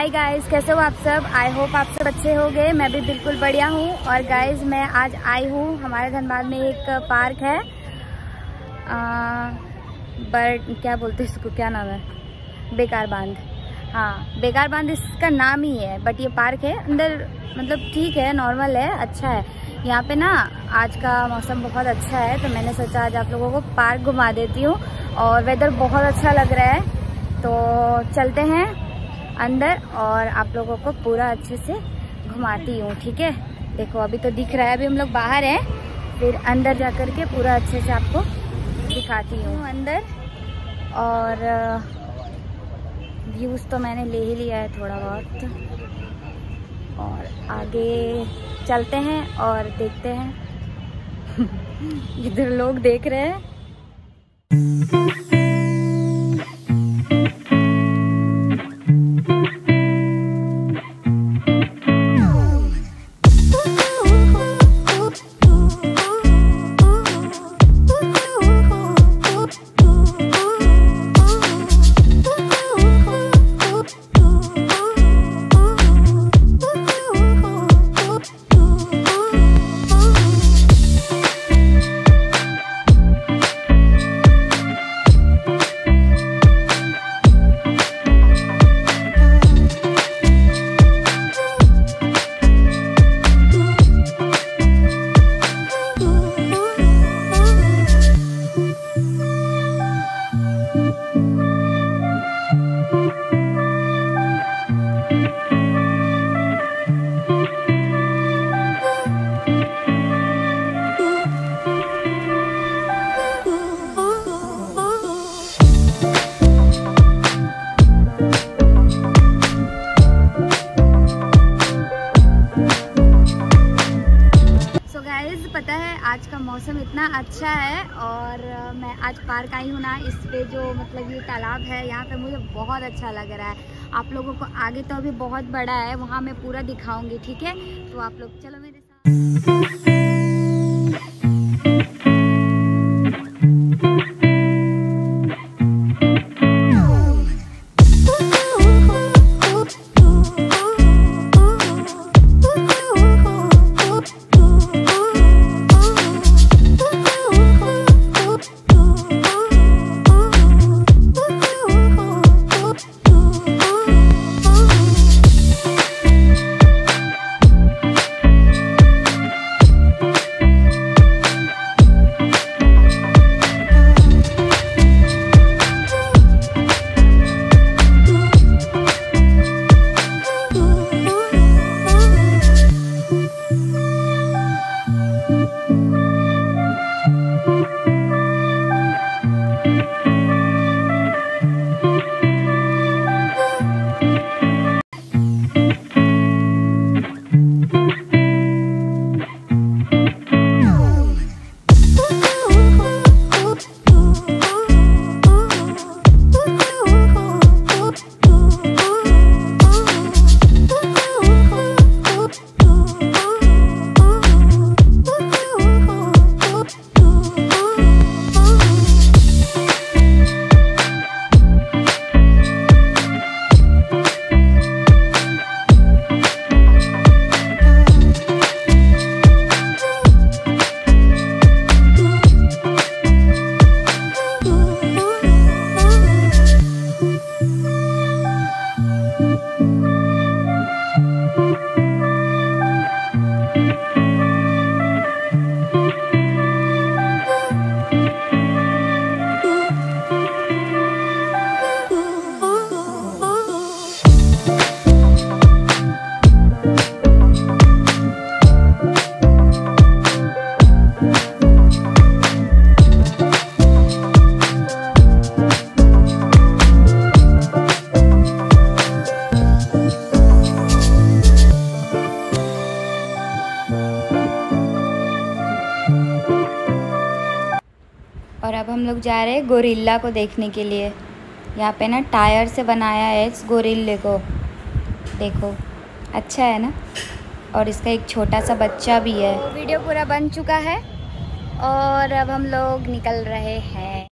Hi guys, कैसे हो आप सब। आई होप आप सब अच्छे हो गए। मैं भी बिल्कुल बढ़िया हूँ। और गाइस मैं आज आई हूँ, हमारे धनबाद में एक पार्क है, बट क्या बोलते हैं इसको, क्या नाम है, बेकार बांध। हाँ, बेकार बांध इसका नाम ही है, बट ये पार्क है। अंदर मतलब ठीक है, नॉर्मल है, अच्छा है। यहाँ पे ना आज का मौसम बहुत अच्छा है, तो मैंने सोचा आज आप लोगों को पार्क घुमा देती हूँ। और वेदर बहुत अच्छा लग रहा है, तो चलते हैं अंदर और आप लोगों को पूरा अच्छे से घुमाती हूँ, ठीक है। देखो अभी तो दिख रहा है, अभी हम लोग बाहर हैं, फिर अंदर जा कर के पूरा अच्छे से आपको दिखाती हूँ अंदर। और व्यूज़ तो मैंने ले ही लिया है थोड़ा बहुत, और आगे चलते हैं और देखते हैं। इधर लोग देख रहे हैं। पता है आज का मौसम इतना अच्छा है, और मैं आज पार्क आई हूँ ना, इस पे जो मतलब ये तालाब है, यहाँ पे मुझे बहुत अच्छा लग रहा है। आप लोगों को आगे तो अभी बहुत बड़ा है, वहाँ मैं पूरा दिखाऊंगी, ठीक है। तो आप लोग चलो मेरे साथ। और अब हम लोग जा रहे हैं गोरिल्ला को देखने के लिए। यहाँ पे ना टायर से बनाया है इस गोरिल्ले को, देखो अच्छा है ना। और इसका एक छोटा सा बच्चा भी है। वीडियो पूरा बन चुका है और अब हम लोग निकल रहे हैं।